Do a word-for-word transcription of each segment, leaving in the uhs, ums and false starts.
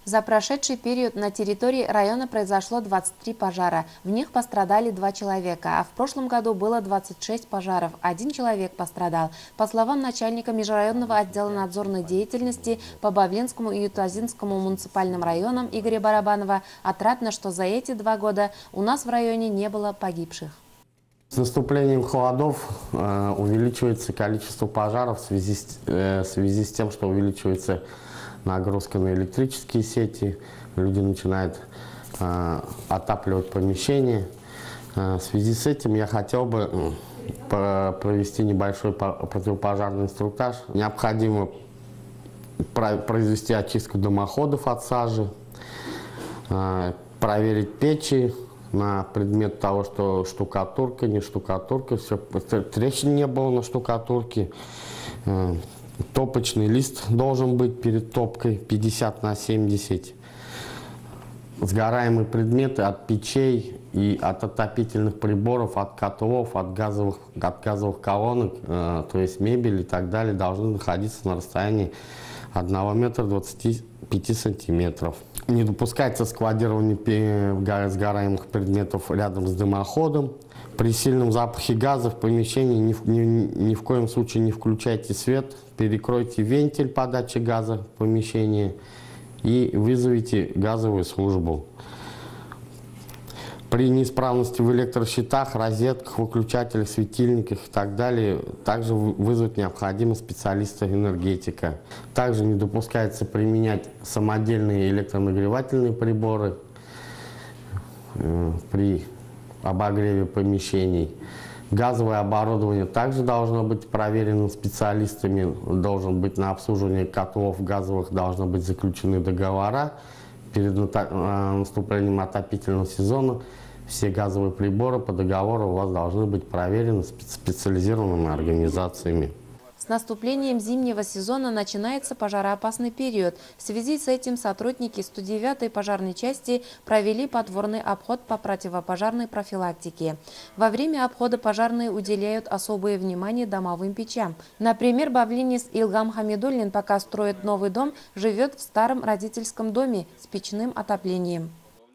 За прошедший период на территории района произошло двадцать три пожара. В них пострадали два человека, а в прошлом году было двадцать шесть пожаров. Один человек пострадал. По словам начальника межрайонного отдела надзорной деятельности по Бавлинскому и Ютазинскому муниципальным районам Игоря Барабанова, отрадно, что за эти два года у нас в районе не было погибших. С наступлением холодов э, увеличивается количество пожаров в связи с, э, в связи с тем, что увеличивается нагрузка на электрические сети, люди начинают э, отапливать помещения. Э, в связи с этим я хотел бы э, провести небольшой противопожарный инструктаж. Необходимо произвести очистку дымоходов от сажи, э, проверить печи на предмет того, что штукатурка, не штукатурка, все, трещин не было на штукатурке. Э, Топочный лист должен быть перед топкой пятьдесят на семьдесят. Сгораемые предметы от печей и от отопительных приборов, от котлов, от газовых, от газовых колонок, э, то есть мебель и так далее, должны находиться на расстоянии одного метра двадцати пяти сантиметров. Не допускается складирование сгораемых предметов рядом с дымоходом. При сильном запахе газа в помещении ни в, ни, ни в коем случае не включайте свет, перекройте вентиль подачи газа в помещении и вызовите газовую службу. При неисправности в электрощитах, розетках, выключателях, светильниках и так далее также вызвать необходимо специалиста-энергетика. Также не допускается применять самодельные электронагревательные приборы э, при обогреве помещений. Газовое оборудование также должно быть проверено специалистами, должен быть на обслуживание котлов газовых, должны быть заключены договора. Перед наступлением отопительного сезона все газовые приборы по договору у вас должны быть проверены специализированными организациями. С наступлением зимнего сезона начинается пожароопасный период. В связи с этим сотрудники сто девятой пожарной части провели подворный обход по противопожарной профилактике. Во время обхода пожарные уделяют особое внимание домовым печам. Например, бавлинец Илгам Хамидуллин, пока строит новый дом, живет в старом родительском доме с печным отоплением.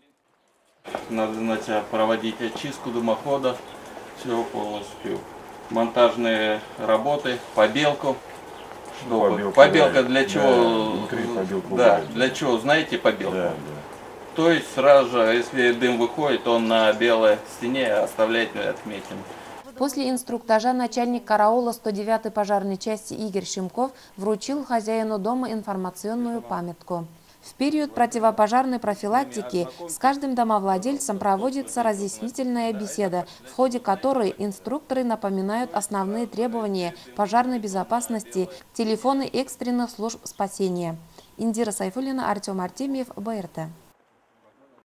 Надо проводить очистку дымохода, все полностью. Монтажные работы, побелку. Чтобы... Побелка, побелка да, для чего? Да, да, для чего, знаете, побелку? Да, да. То есть сразу же, если дым выходит, он на белой стене оставляет отметин. После инструктажа начальник караула сто девятой пожарной части Игорь Шимков вручил хозяину дома информационную памятку. В период противопожарной профилактики с каждым домовладельцем проводится разъяснительная беседа, в ходе которой инструкторы напоминают основные требования пожарной безопасности, телефоны экстренных служб спасения. Индира Сайфуллина, Артем Артемьев, БРТ.